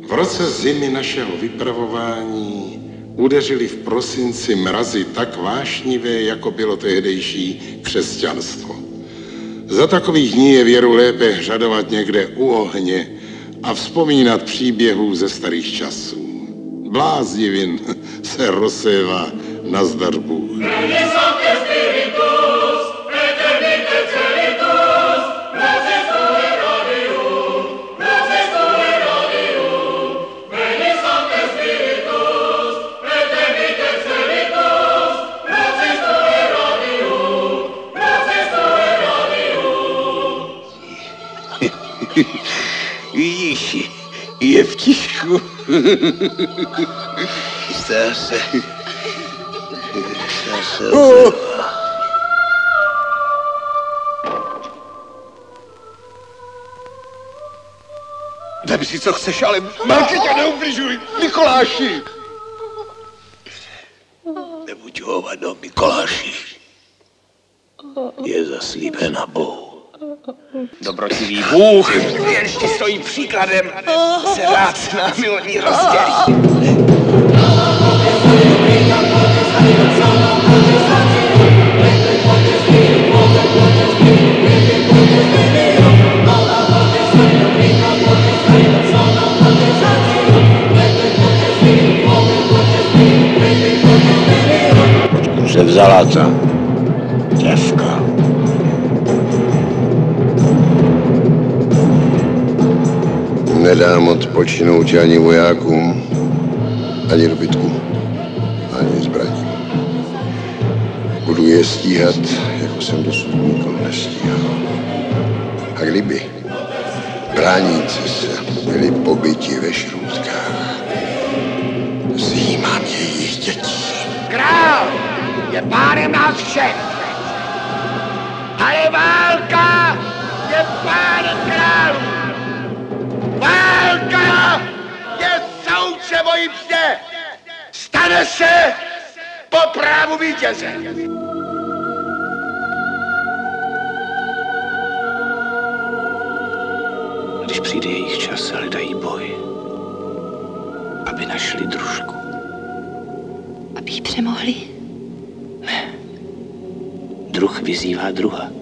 V roce zimy našeho vypravování udeřili v prosinci mrazy tak vášnivé, jako bylo tehdejší křesťanstvo. Za takových dní je věru lépe hřadovat někde u ohně a vzpomínat příběhů ze starých časů. Bláznivin se rozsévá na zdar Bůh. Vidíš, je v tišku. Zase. Vem si, co chceš, ale Markétě neubližuj, Mikoláši. Nebuď hovado, Mikoláši. Je zaslíbena Bohu. Dobrotivý Bůh, jenž ti stojí příkladem, se rád s námi o ní rozdělí. Odkud se vzala ta děvka? Nedám odpočinout ani vojákům, ani dobytku, ani zbraním. Budu je stíhat, jako jsem dosud nikoho nestíhal. A kdyby bráníci se byli pobyti ve šrůdkách, zjímám jejich dětí. Král je pánem nás všech, ale válka je pánem králů. Válka je soudce vojipště. Stane se po právu vítěze. Když přijde jejich čas, hledají boj, aby našli družku. Aby ji přemohli? Ne. Druh vyzývá druha.